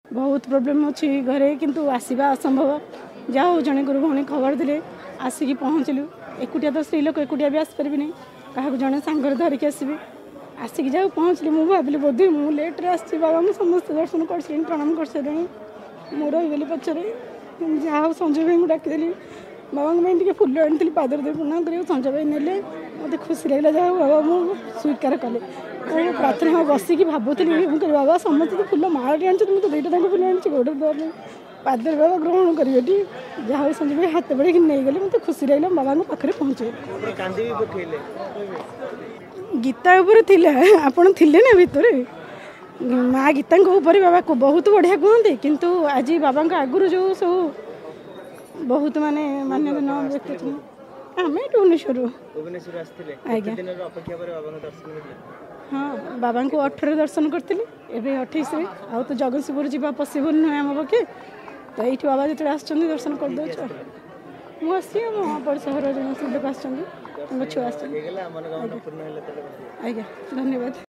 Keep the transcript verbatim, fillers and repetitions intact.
बहुत प्रोब्लेम अच्छी घरे किंतु आसवा असंभव जा हो जड़े गुरु भौणी खबर दे आसिक पहुँचलु एकुटिया तो स्त्री लोक एकुटिया भी आसपारि नहीं क्या जड़े सांगर धरिकी आसबि आसिक जा पहुँचली मुझे भाविली बोधे मुझे लेट्रे आसी बाबा मुझे समस्त दर्शन कर प्रणाम कर सारे मुझे रहीगली पचर जहाँ संजय भाई को डाकिदेली बाबा टे फुल आनी पादर दे प्रणाम कर संजय भाई ने मत खुशी लगे जहाँ बाबा मुझे स्वीकार कले प्रार्थना बसिकी भावुली बाबा समस्त तो फुल माड़ी आनी मुझे दुईटा फुल आनी गोटे दर पादर बाबा ग्रहण करेंगे जहाँ संजय भाई हाथ बढ़े नहीं गले मत खुशी लगे बाबा पाखे पहुँचे गीता थे आपड़ थे ना भितर माँ गीता बाबा को बहुत बढ़िया कहते किंतु आज बाबा आगुरी जो सब बहुत माने मान्यगण्य व्यक्ति आम भुवनेश्वर हाँ बाबा को अठर दर्शन करी एवं अठाईस आउ तो जगतसिंहपुर जावा पसिबल नुहे आम पक्षे तो ये बाबा जो आस दर्शन करदे मुझे मो पड़ोसा घर जो लोक आज्ञा धन्यवाद।